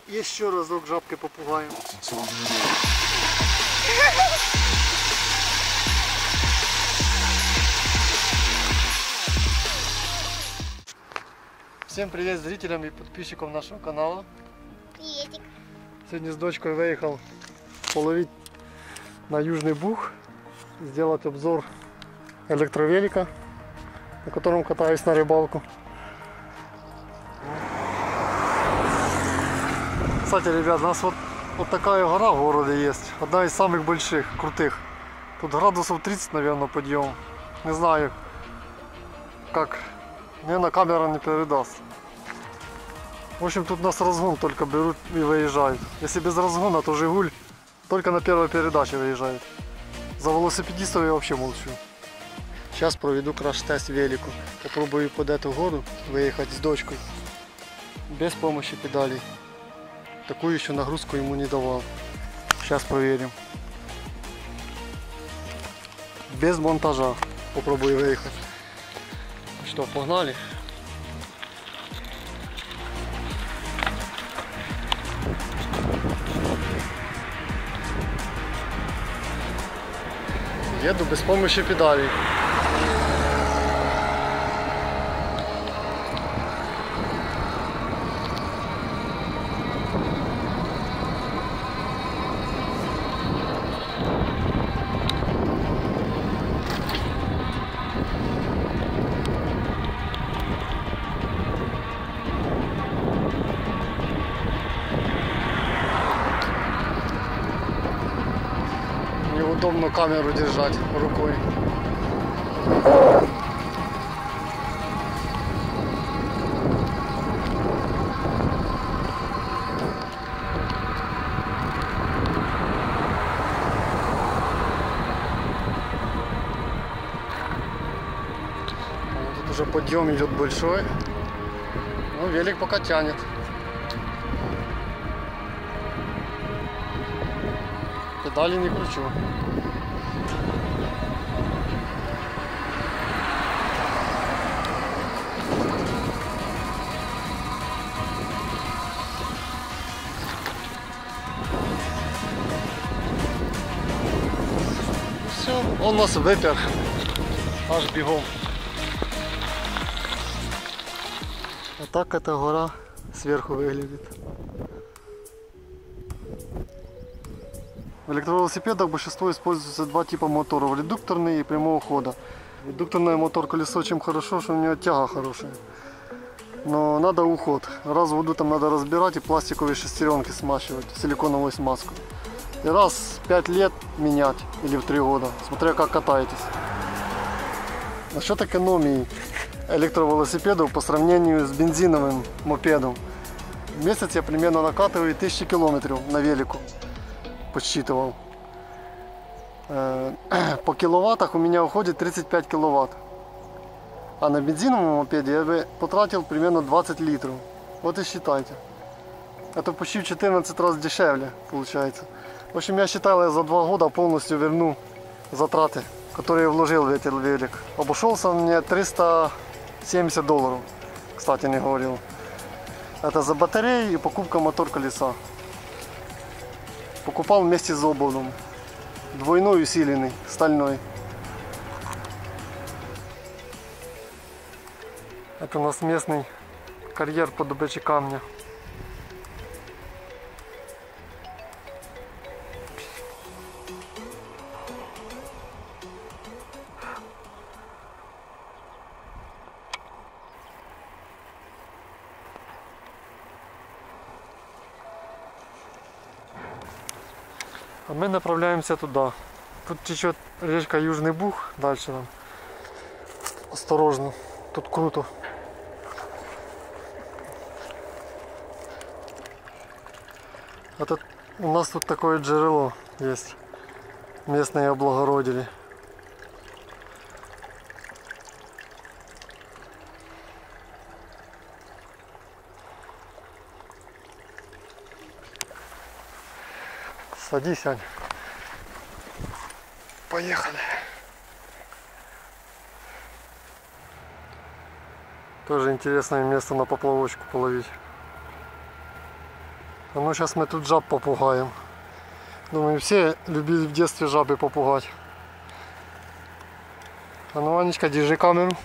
Еще разок жабкой попугаем. Всем привет зрителям и подписчикам нашего канала. Приветик. Сегодня с дочкой выехал половить на Южный Буг, сделать обзор электровелика, на котором катаюсь на рыбалку. Кстати, ребят, у нас вот такая гора в городе есть, одна из самых больших, крутых. Тут градусов 30, наверное, подъем. Не знаю, как, наверное, камера не передаст. В общем, тут нас разгон только берут и выезжают. Если без разгона, то Жигуль только на первой передаче выезжает. За велосипедистов я вообще молчу. Сейчас проведу краш-тест велику. Попробую под эту гору выехать с дочкой. Без помощи педалей. Такую еще нагрузку ему не давал. Сейчас проверим. Без монтажа. Попробую выехать. Что, погнали? Еду без помощи педалей. Неудобно камеру держать рукой. Тут уже подъем идет большой. Ну, велик пока тянет. Педали не кручу. Все, он нас выпер аж бегом. Вот так эта гора сверху выглядит. В электровелосипедах большинство используется два типа моторов: редукторный и прямого хода. Редукторный мотор колесо чем хорошо, что у него тяга хорошая. Но надо уход. Раз в году там надо разбирать и пластиковые шестеренки смачивать, силиконовую смазку. И раз в 5 лет менять или в 3 года, смотря как катаетесь. Насчет экономии электровелосипедов по сравнению с бензиновым мопедом. В месяц я примерно накатываю 1000 километров на велику. Подсчитывал. По киловаттах у меня уходит 35 киловатт. А на бензиновом мопеде я бы потратил примерно 20 литров. Вот и считайте. Это почти в 14 раз дешевле получается. В общем, я считал, я за 2 года полностью верну затраты, которые я вложил в этот велик. Обошелся мне $370. Кстати, не говорил. Это за батареи и покупка мотор колеса. Покупал вместе с ободом. Двойной усиленный, стальной. Это у нас местный карьер по добыче камня. А мы направляемся туда. Тут течет речка Южный Буг, дальше нам. Осторожно, тут круто. Это у нас тут такое джерело есть. Местные облагородили. Садись, Ань. Поехали. Тоже интересное место на поплавочку половить. А ну сейчас мы тут жаб попугаем. Думаю, все любили в детстве жабы попугать. А ну, Анечка, держи камеру.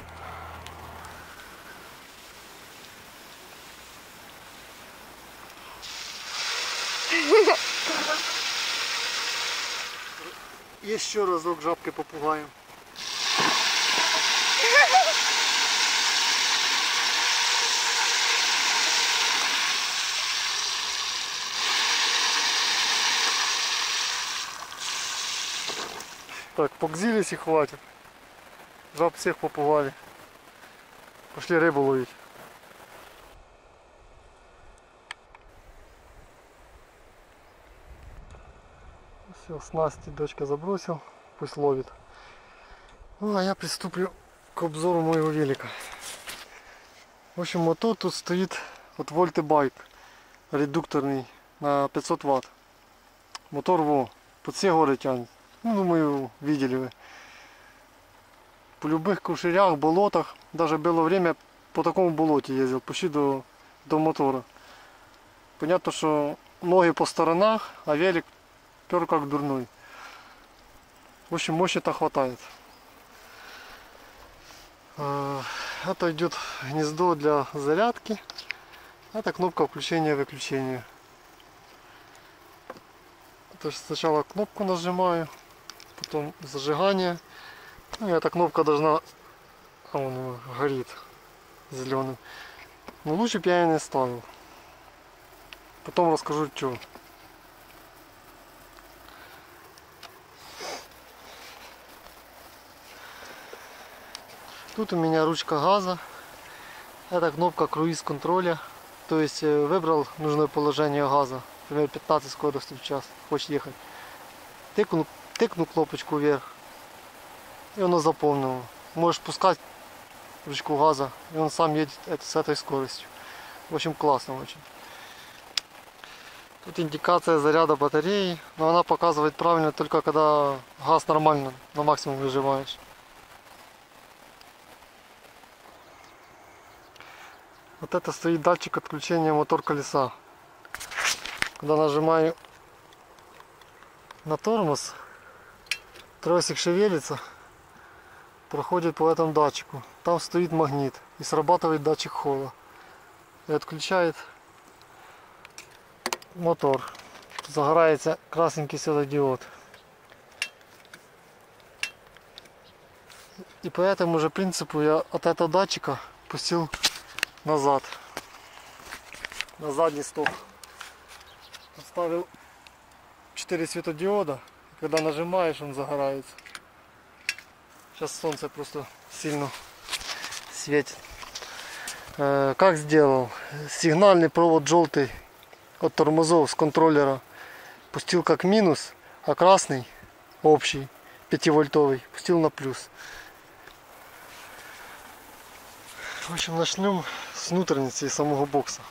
Еще разок жабкой попугаем. Так, погзились и хватит. Жаб всех попугали. Пошли рыбу ловить. Все, снасти дочка забросил. Пусть ловит. Ну, а я приступлю к обзору моего велика. В общем, мотор тут стоит от Вольтебайк. Редукторный на 500 Вт. Мотор во. Под все горы тянет. Ну, думаю, видели вы. По любых кушерях, болотах. Даже было время по такому болоте ездил. Почти до мотора. Понятно, что ноги по сторонах, а велик пер как дурной. В общем, мощи-то хватает. Это идет гнездо для зарядки. Это кнопка включения-выключения. То есть сначала кнопку нажимаю, потом зажигание. Ну, и эта кнопка должна... он горит зеленым. Но лучше бы я ее не ставил. Потом расскажу, что. Тут у меня ручка газа. Это кнопка круиз-контроля. То есть выбрал нужное положение газа. Например, 15 скоростей в час. Хочешь ехать. Тыкну кнопочку вверх. И оно запомнило. Можешь пускать ручку газа. И он сам едет с этой скоростью. В общем, классно очень. Тут индикация заряда батареи. Но она показывает правильно только когда газ нормально на максимум выжимаешь. Вот это стоит датчик отключения мотор колеса. Когда нажимаю на тормоз, тросик шевелится, проходит по этому датчику. Там стоит магнит и срабатывает датчик холла. И отключает мотор. Загорается красненький светодиод. И по этому же принципу я от этого датчика пустил назад, на задний стоп. Поставил 4 светодиода. Когда нажимаешь, он загорается. Сейчас солнце просто сильно светит. Как сделал? Сигнальный провод желтый от тормозов с контроллера пустил как минус, а красный общий 5-вольтовый пустил на плюс. В общем, начнем с внутренности самого бокса.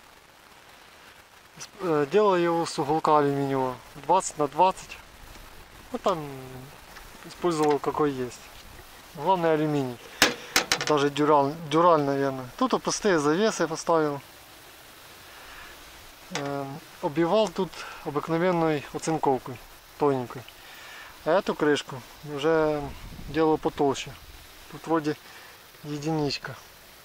Делал его с уголка алюминиевого 20 на 20. Ну, там использовал какой есть. Главное алюминий. Даже дюраль, наверное. Тут простые завесы поставил. Оббивал тут обыкновенной оцинковкой, тоненькой. А эту крышку уже делал потолще. Тут вроде единичка.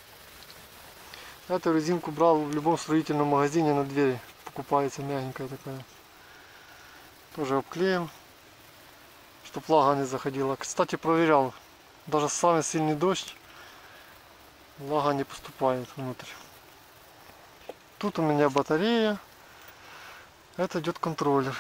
Эту резинку брал в любом строительном магазине, на двери покупается, мягенькая такая. Тоже обклеим, чтобы влага не заходила. Кстати, проверял, даже самый сильный дождь, влага не поступает внутрь. Тут у меня батарея, это идет контроллер.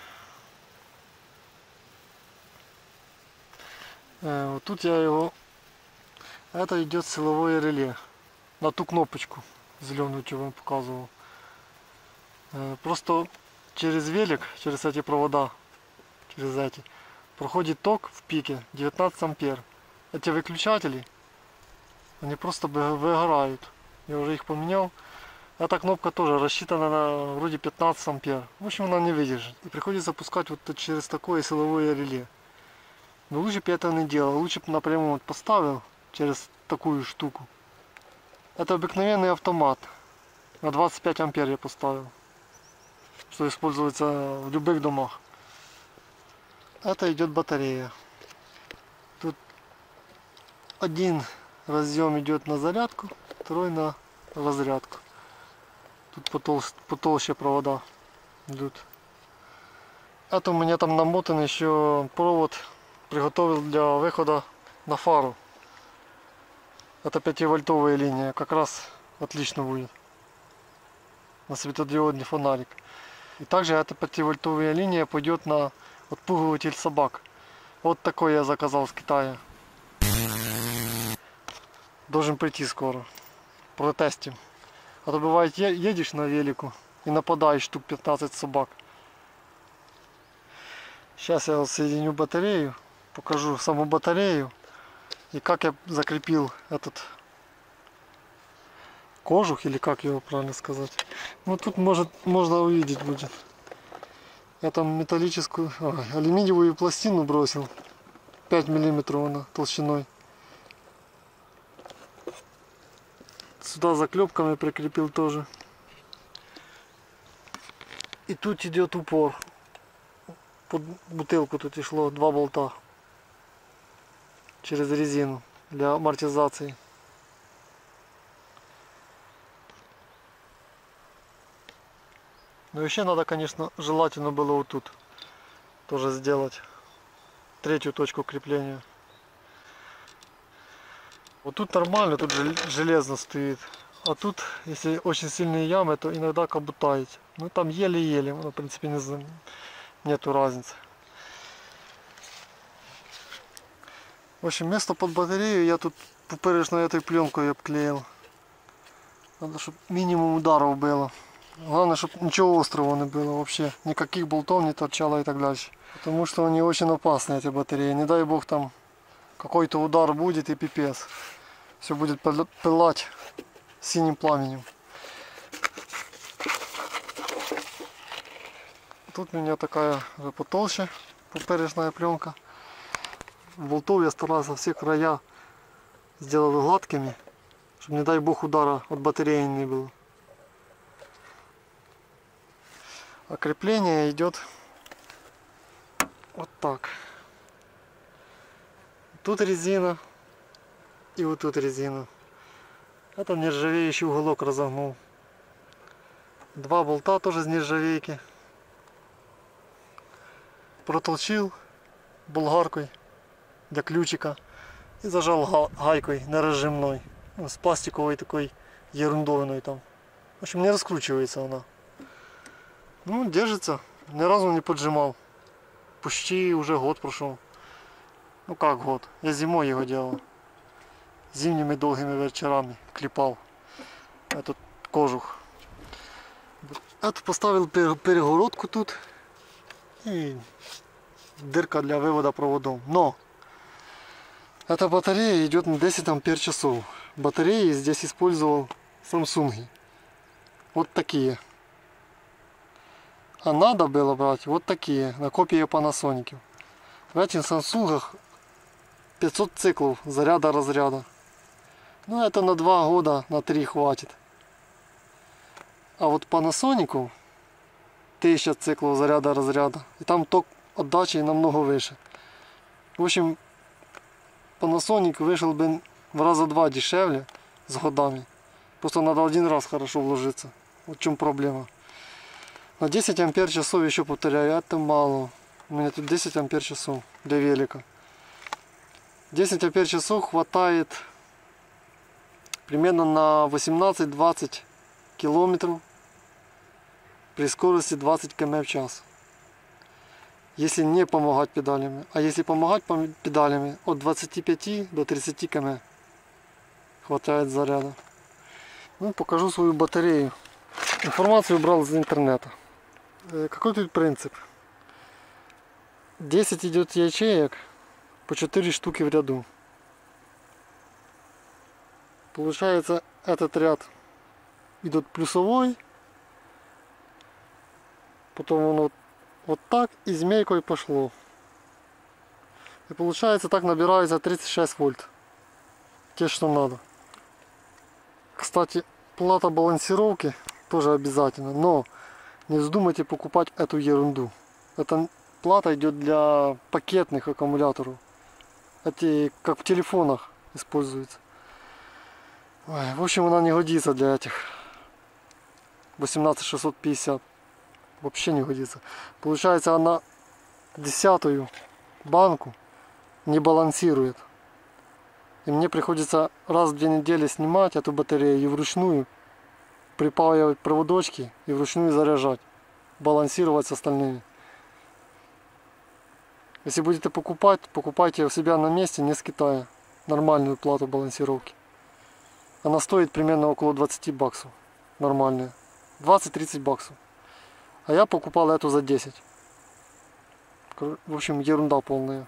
Вот тут я его, это идет силовое реле. На ту кнопочку зеленую, что вам показывал. Просто через велик, через эти провода, через эти, проходит ток в пике 19 ампер. Эти выключатели, они просто выгорают. Я уже их поменял. Эта кнопка тоже рассчитана на вроде 15 ампер. В общем, она не выдержит. И приходится запускать вот через такое силовое реле. Но лучше бы я это не делал. Лучше бы напрямую вот поставил через такую штуку. Это обыкновенный автомат. На 25 ампер я поставил. что используется в любых домах. Это идет батарея. Тут один разъем идет на зарядку, второй на разрядку. Тут потолще провода идут. Это у меня там намотан еще провод, приготовил для выхода на фару. Это 5-вольтовая линия, как раз отлично будет на светодиодный фонарик. И также эта 5-вольтовая линия пойдет на отпугиватель собак. Вот такой я заказал с Китая. Должен прийти скоро. Протестим. А то бывает едешь на велику и нападаешь штук 15 собак. Сейчас я соединю батарею, покажу саму батарею и как я закрепил этот кожух, или как его правильно сказать. Ну тут можно увидеть будет. Я там металлическую, алюминиевую пластину бросил. 5 миллиметров она толщиной. Сюда заклепками прикрепил тоже. И тут идет упор. Под бутылку тут и шло 2 болта. Через резину для амортизации. Но еще надо, конечно, желательно было вот тут тоже сделать 3-ю точку крепления. Вот тут нормально, тут железно стоит. А тут, если очень сильные ямы, то иногда кабутаете. Ну там еле-еле, в принципе нету разницы. В общем, место под батарею я тут поперечной этой пленкой обклеил. Надо, чтобы минимум ударов было. Главное, чтобы ничего острого не было вообще. Никаких болтов не торчало и так дальше. Потому что они очень опасны, эти батареи. Не дай бог там какой-то удар будет и пипец. Все будет пылать синим пламенем. Тут у меня такая уже потолще поперечная пленка. Болтов я старался все края сделать гладкими, чтобы, не дай бог, удара от батареи не было. А крепление идет вот так. Тут резина и вот тут резина. Это нержавеющий уголок разогнул. 2 болта тоже из нержавейки. Протолчил болгаркой для ключика и зажал гайкой неразжимной, с пластиковой такой ерундовиной там. В общем, не раскручивается она. Ну, держится, ни разу не поджимал. Почти уже год прошел. Ну как год, я зимой его делал. Зимними долгими вечерами клепал этот кожух. Это поставил перегородку тут и дырка для вывода проводов. Но эта батарея идет на 10 ампер-часов. Батареи здесь использовал Samsung. Вот такие. А надо было брать вот такие, на копии Panasonic. В этих Samsung 500 циклов заряда-разряда. Ну это на 2 года, на 3 хватит. А вот Panasonic 1000 циклов заряда-разряда. И там ток отдачи намного выше. В общем, Panasonic вышел бы в раза 2 дешевле с годами. Просто надо один раз хорошо вложиться. Вот в чем проблема. На 10 ампер-часов, еще повторяю, это мало. У меня тут 10 ампер-часов для велика. 10 ампер-часов хватает примерно на 18-20 километров при скорости 20 км в час. Если не помогать педалями. А если помогать педалями, от 25 до 30 км хватает заряда. Ну, покажу свою батарею. Информацию брал из интернета. Какой тут принцип? 10 идет ячеек, по 4 штуки в ряду. Получается, этот ряд идет плюсовой, потом он вот так и змейкой пошло. И получается, так набирается 36 вольт. Те, что надо. Кстати, плата балансировки тоже обязательно. Но не вздумайте покупать эту ерунду. Эта плата идет для пакетных аккумуляторов. Эти как в телефонах используются. Ой, в общем, она не годится для этих 18650. Вообще не годится. Получается, она 10-ю банку не балансирует. И мне приходится раз в 2 недели снимать эту батарею и вручную припаивать проводочки и вручную заряжать. Балансировать с остальными. Если будете покупать, покупайте у себя на месте, не с Китая. Нормальную плату балансировки. Она стоит примерно около 20 баксов. Нормальная. 20-30 баксов. А я покупал эту за 10. В общем, ерунда полная.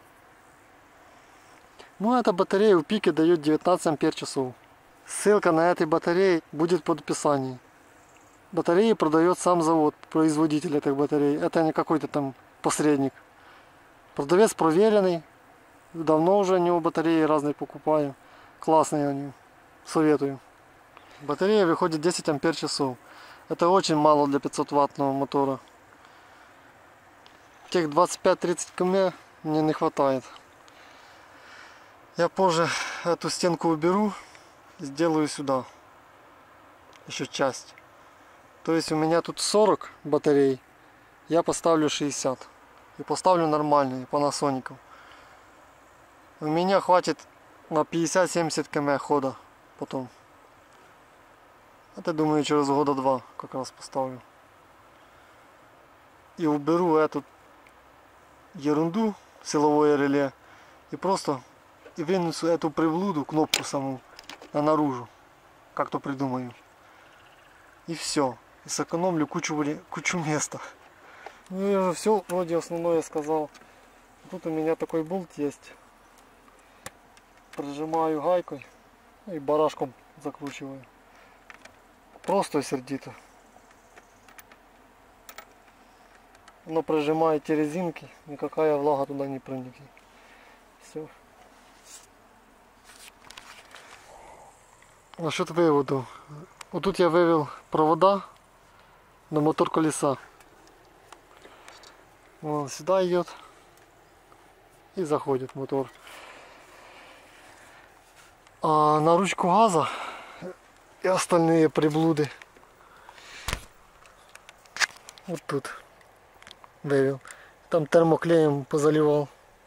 Ну, эта батарея у пики дает 19 ампер-часов. Ссылка на этой батарее будет под описанием. Батареи продает сам завод, производитель этих батарей. Это не какой-то там посредник. Продавец проверенный. Давно уже у него батареи разные покупаю. Классные они. Советую. Батарея выходит 10 ампер-часов. Это очень мало для 500-ваттного мотора. Тех 25-30 км мне не хватает. Я позже эту стенку уберу и сделаю сюда еще часть. То есть у меня тут 40 батарей, я поставлю 60. И поставлю нормальные, Panasonic. У меня хватит на 50-70 км хода потом. Это, думаю, через года 2 как раз поставлю. И уберу эту ерунду, силовое реле, и просто вынесу эту приблуду, кнопку саму, наружу. Как-то придумаю. И все. И сэкономлю кучу места. Ну я уже все вроде основное сказал. Тут у меня такой болт есть. Прижимаю гайкой и барашком закручиваю. Просто и сердито. Но прижимает те резинки, никакая влага туда не проникнет. Все. Насчет выводу. Вот тут я вывел провода на мотор колеса. Вон сюда идет и заходит мотор. А на ручку газа и остальные приблуды вот тут вывел. Там термоклеем позаливал.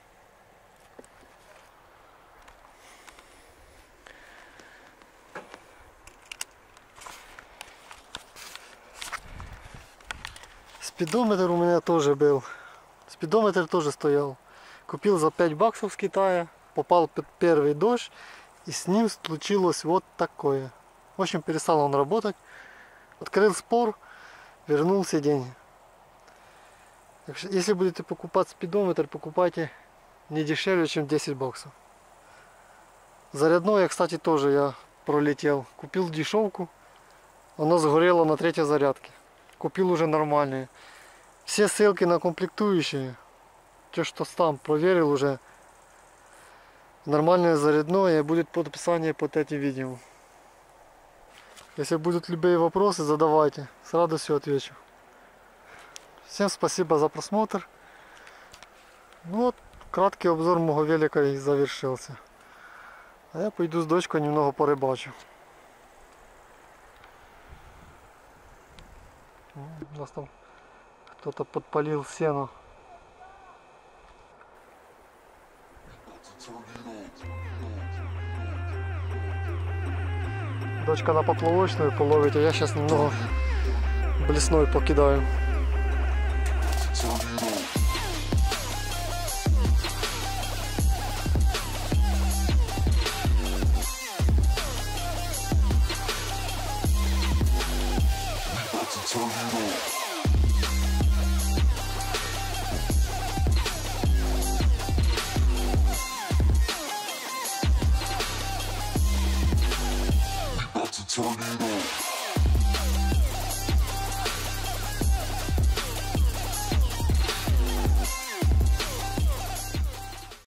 Спидометр у меня тоже был. Спидометр тоже стоял. Купил за 5 баксов с Китая. Попал под первый дождь. И с ним случилось вот такое. В общем, перестал он работать. Открыл спор. Вернул все деньги. Если будете покупать спидометр, покупайте не дешевле, чем 10 баксов. Зарядное, кстати, тоже я пролетел. Купил дешевку. Оно сгорело на 3-й зарядке. Купил уже нормальные. Все ссылки на комплектующие. Те, что там проверил уже. Нормальное зарядное будет под описание под этим видео. Если будут любые вопросы, задавайте. С радостью отвечу. Всем спасибо за просмотр. Ну вот, краткий обзор моего велика и завершился. А я пойду с дочкой немного порыбачу. У нас там кто-то подпалил сено. Дочка на поплавочную половит, а я сейчас немного блесной покидаю. Tornado.